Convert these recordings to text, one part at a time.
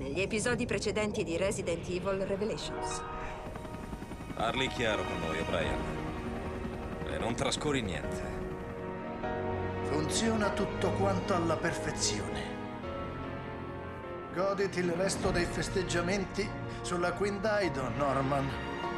negli episodi precedenti di Resident Evil Revelations. Parli chiaro con noi, O'Brien. E non trascuri niente. Funziona tutto quanto alla perfezione. Goditi il resto dei festeggiamenti sulla Queen Dido, Norman.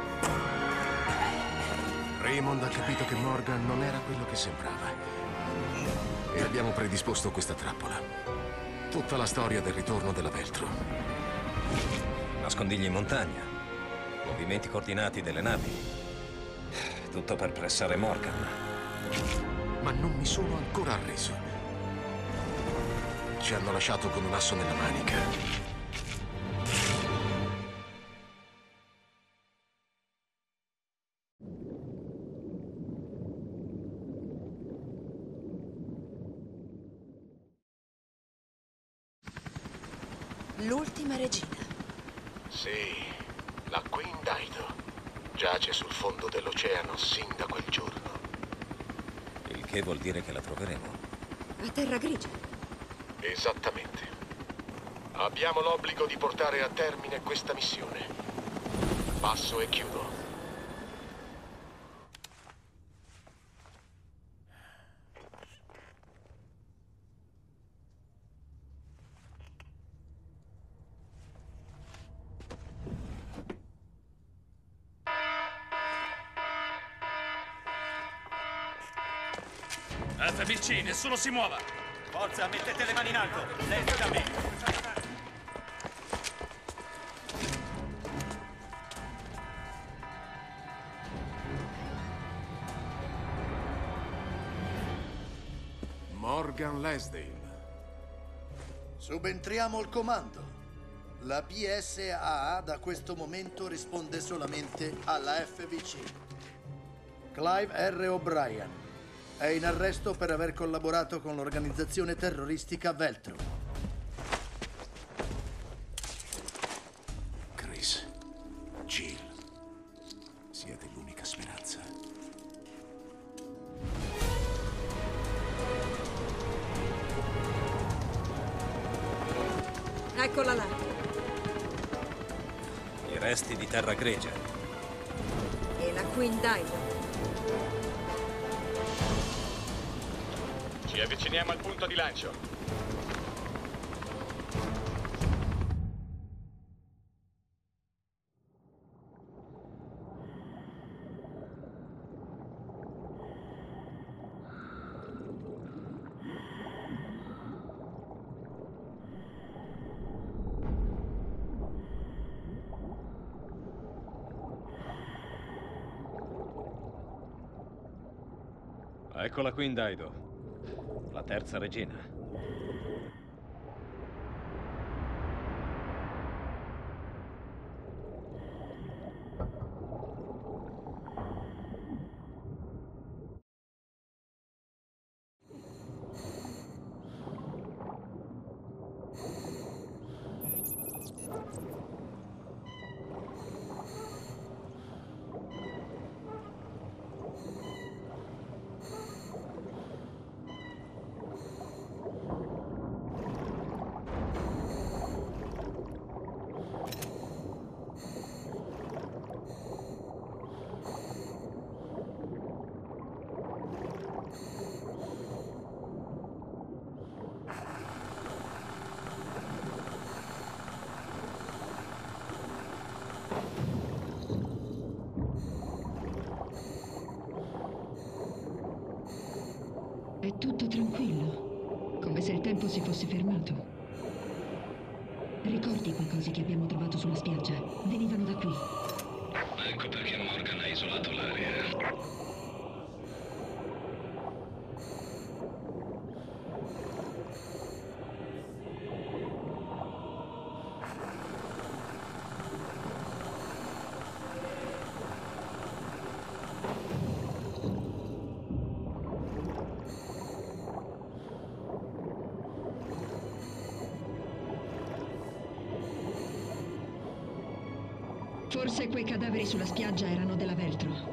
Raymond ha capito che Morgan non era quello che sembrava. E abbiamo predisposto questa trappola. Tutta la storia del ritorno della Veltro. Nascondigli in montagna. Movimenti coordinati delle navi. Tutto per pressare Morgan. Ma non mi sono ancora arreso. Ci hanno lasciato con un asso nella manica. L'ultima regina. Sì, la Queen Dido. Giace sul fondo dell'oceano sin da quel giorno. Il che vuol dire che la troveremo. A terra grigia. Esattamente. Abbiamo l'obbligo di portare a termine questa missione. Passo e chiudo. FBC, nessuno si muova! Forza, mettete le mani in alto! Lei sta da me! Morgan Lansdale. Subentriamo al comando. La PSAA da questo momento risponde solamente alla FBC. Clive R. O'Brien è in arresto per aver collaborato con l'organizzazione terroristica Veltro. Chris, Jill, siete l'unica speranza. Eccola là. I resti di terra grigia. E la Queen Dido. Ci avviciniamo al punto di lancio. Ecco la Queen Dido. La terza regina. È tutto tranquillo, come se il tempo si fosse fermato. Ricordi quei cosi che abbiamo trovato sulla spiaggia? Venivano da qui. Ecco perché Morgan ha isolato l'area. Forse quei cadaveri sulla spiaggia erano della Veltro.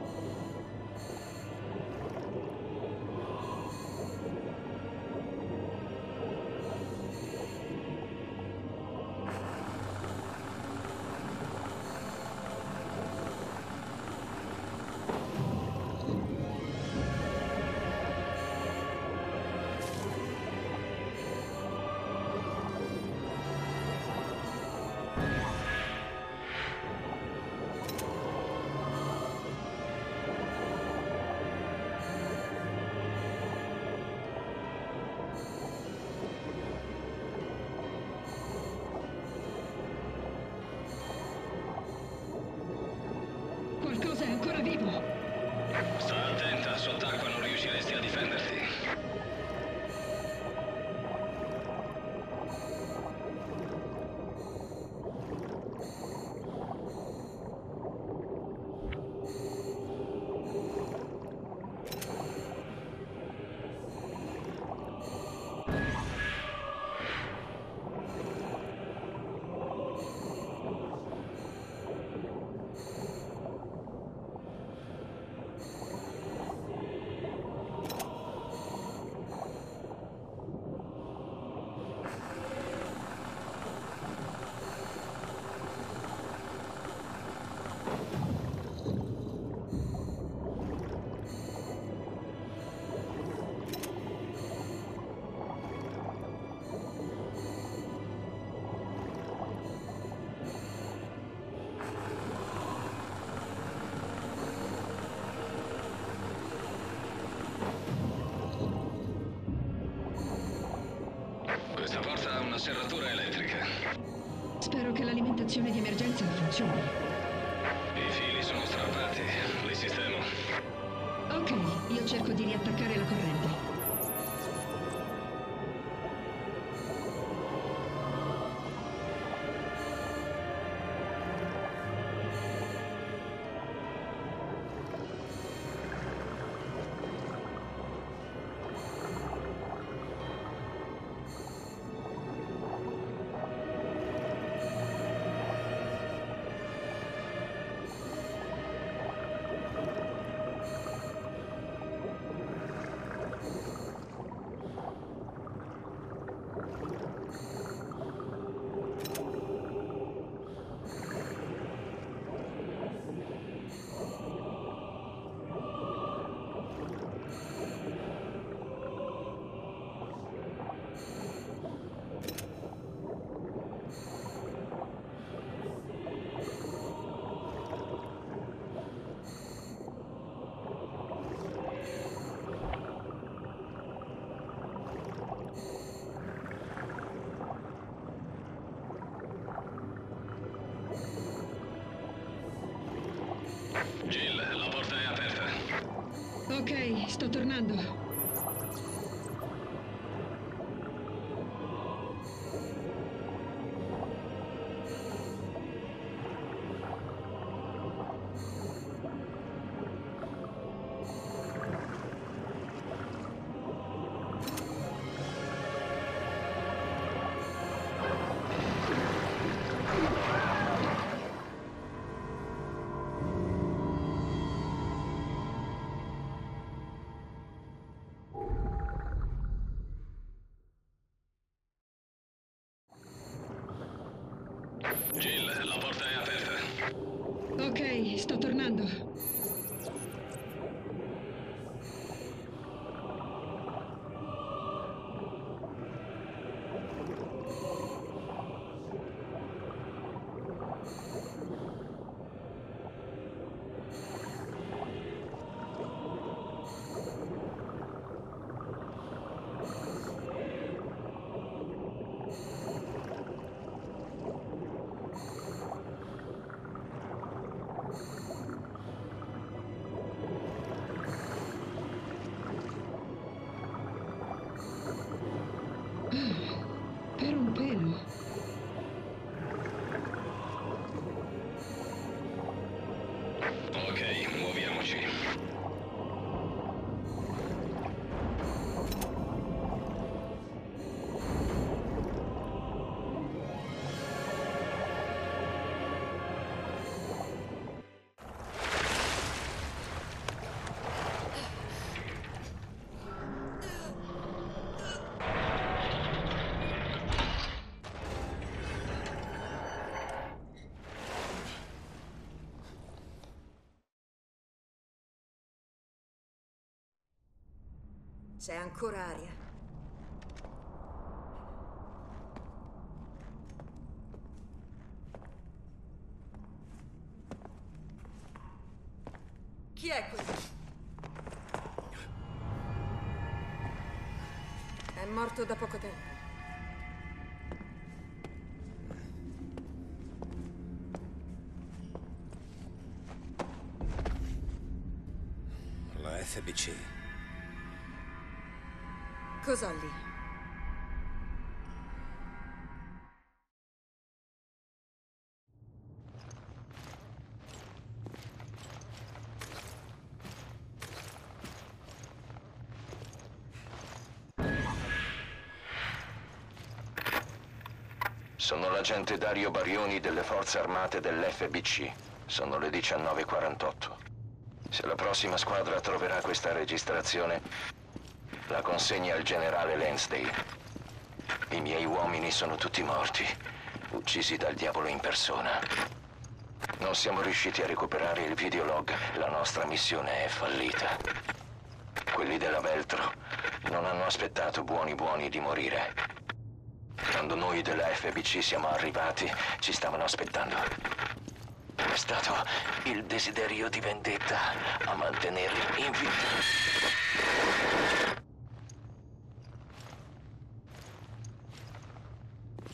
serratura elettrica. Spero che l'alimentazione di emergenza funzioni. I fili sono strappati. Li sistemo. Ok, io cerco di riattaccare la corrente. Jill, la porta è aperta. Ok, sto tornando. Jill, la porta è aperta. Ok, sto tornando. Per un pelo. Ok, muoviamoci. C'è ancora aria. Chi è quello? È morto da poco tempo. La FBC. Cos'ha lì? Sono l'agente Dario Barioni delle Forze Armate dell'FBC. Sono le 19:48. Se la prossima squadra troverà questa registrazione, la consegna al generale Lansdale. I miei uomini sono tutti morti, uccisi dal diavolo in persona. Non siamo riusciti a recuperare il videolog. La nostra missione è fallita. Quelli della Veltro non hanno aspettato buoni di morire. Quando noi della FBC siamo arrivati, ci stavano aspettando. È stato il desiderio di vendetta a mantenerli in vita.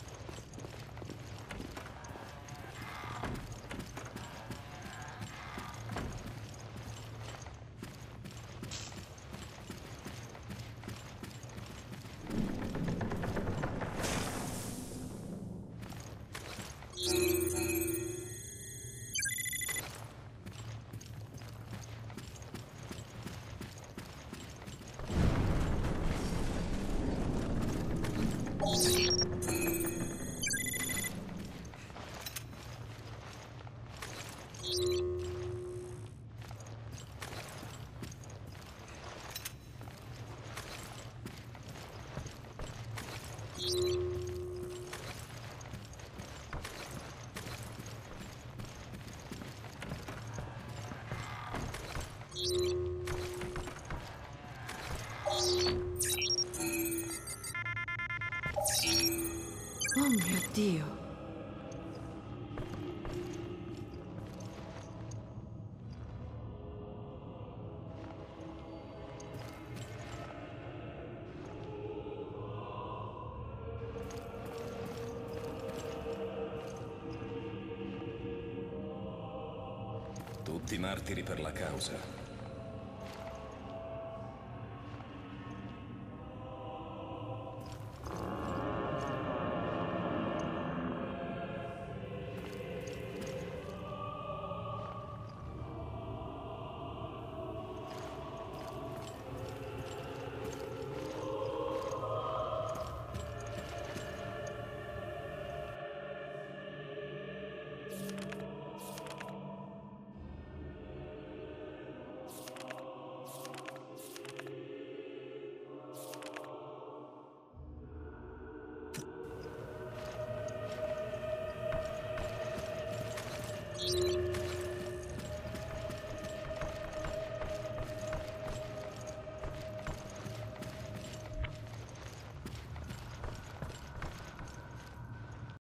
Oh mio Dio. Tutti martiri per la causa.